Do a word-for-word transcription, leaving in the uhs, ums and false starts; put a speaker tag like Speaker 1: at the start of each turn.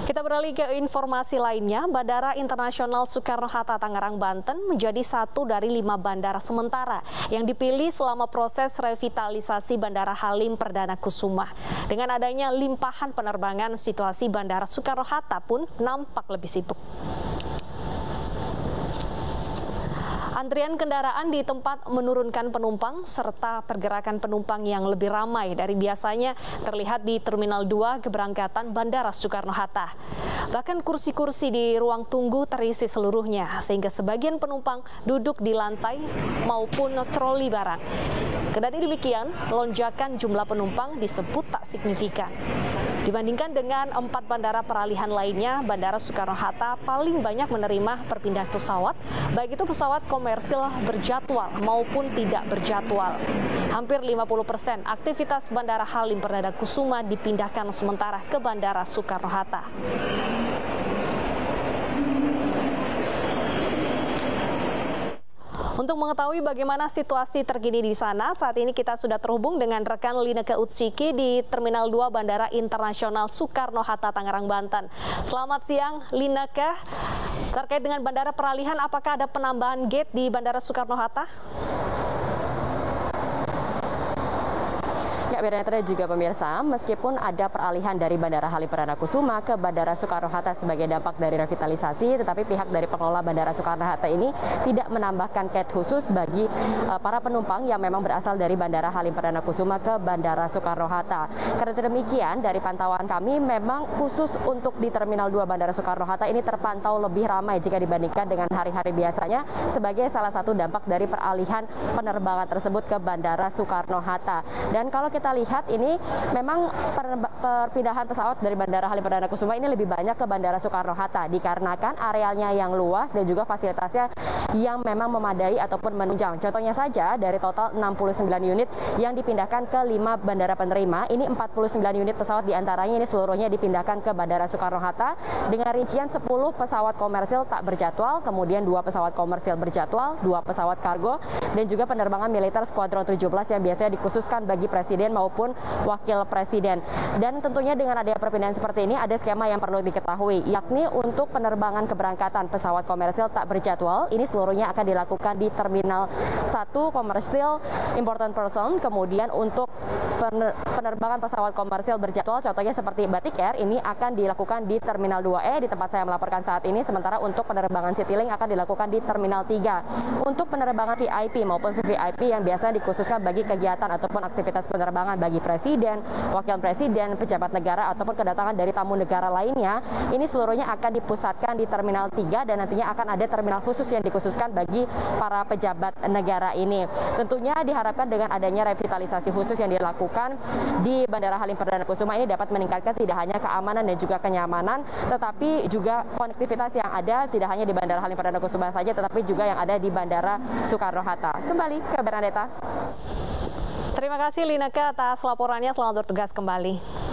Speaker 1: Kita beralih ke informasi lainnya. Bandara Internasional Soekarno-Hatta Tangerang, Banten menjadi satu dari lima bandara sementara yang dipilih selama proses revitalisasi Bandara Halim Perdana Kusuma. Dengan adanya limpahan penerbangan, situasi Bandara Soekarno-Hatta pun nampak lebih sibuk. Antrian kendaraan di tempat menurunkan penumpang serta pergerakan penumpang yang lebih ramai dari biasanya terlihat di Terminal dua keberangkatan Bandara Soekarno-Hatta. Bahkan kursi-kursi di ruang tunggu terisi seluruhnya, sehingga sebagian penumpang duduk di lantai maupun troli barang. Kendati demikian, lonjakan jumlah penumpang disebut tak signifikan. Dibandingkan dengan empat bandara peralihan lainnya, Bandara Soekarno-Hatta paling banyak menerima perpindahan pesawat, baik itu pesawat komersil berjadwal maupun tidak berjadwal. Hampir lima puluh persen aktivitas Bandara Halim Perdana Kusuma dipindahkan sementara ke Bandara Soekarno-Hatta. Untuk mengetahui bagaimana situasi terkini di sana, saat ini kita sudah terhubung dengan rekan Lineke Utsiki di Terminal dua Bandara Internasional Soekarno-Hatta Tangerang, Banten. Selamat siang, Lineke. Terkait dengan bandara peralihan, apakah ada penambahan gate di Bandara Soekarno-Hatta?
Speaker 2: Ya, Bernadette dan juga pemirsa, meskipun ada peralihan dari Bandara Halim Perdana Kusuma ke Bandara Soekarno-Hatta sebagai dampak dari revitalisasi, tetapi pihak dari pengelola Bandara Soekarno-Hatta ini tidak menambahkan gate khusus bagi uh, para penumpang yang memang berasal dari Bandara Halim Perdana Kusuma ke Bandara Soekarno-Hatta. Karena demikian, dari pantauan kami memang khusus untuk di Terminal dua Bandara Soekarno-Hatta ini terpantau lebih ramai jika dibandingkan dengan hari-hari biasanya sebagai salah satu dampak dari peralihan penerbangan tersebut ke Bandara Soekarno-Hatta. Dan kalau kita kita lihat ini memang perpindahan pesawat dari Bandara Halim Perdana Kusuma ini lebih banyak ke Bandara Soekarno-Hatta dikarenakan arealnya yang luas dan juga fasilitasnya yang memang memadai ataupun menunjang. Contohnya saja dari total enam puluh sembilan unit yang dipindahkan ke lima bandara penerima, ini empat puluh sembilan unit pesawat diantaranya ini seluruhnya dipindahkan ke Bandara Soekarno-Hatta dengan rincian sepuluh pesawat komersil tak berjadwal, kemudian dua pesawat komersil berjadwal, dua pesawat kargo, dan juga penerbangan militer Skuadron tujuh belas yang biasanya dikhususkan bagi Presiden maupun Wakil Presiden. Dan tentunya dengan adanya perpindahan seperti ini ada skema yang perlu diketahui, yakni untuk penerbangan keberangkatan pesawat komersil tak berjadwal, ini seluruhnya akan dilakukan di Terminal satu komersil important person. Kemudian untuk penerbangan pesawat komersil berjadwal, contohnya seperti Batik Air, ini akan dilakukan di Terminal dua E di tempat saya melaporkan saat ini. Sementara untuk penerbangan Citylink akan dilakukan di Terminal tiga. Untuk penerbangan V I P maupun V V I P yang biasanya dikhususkan bagi kegiatan ataupun aktivitas penerbangan bagi Presiden, Wakil Presiden, pejabat negara ataupun kedatangan dari tamu negara lainnya, ini seluruhnya akan dipusatkan di Terminal tiga dan nantinya akan ada terminal khusus yang dikhususkan bagi para pejabat negara ini. Tentunya diharapkan dengan adanya revitalisasi khusus yang dilakukan di Bandara Halim Perdana Kusuma ini dapat meningkatkan tidak hanya keamanan dan juga kenyamanan, tetapi juga konektivitas yang ada tidak hanya di Bandara Halim Perdana Kusuma saja, tetapi juga yang ada di Bandara Soekarno-Hatta. Kembali ke Bernadette.
Speaker 1: Terima kasih Lineke atas laporannya, selamat bertugas kembali.